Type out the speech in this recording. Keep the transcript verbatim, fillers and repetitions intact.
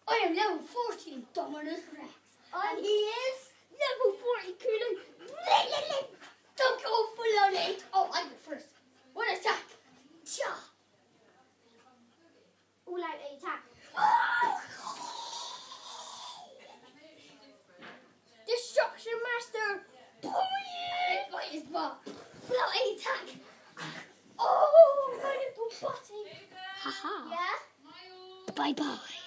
I am level forty Indominas Rex. And he is Level forty coolade. Don't go full on eight. Oh, I go first. One attack. Cha. coolade attack. Destruction master. Boing! By his butt. Float attack. Oh, my little butty. Haha. Yeah. Bye bye.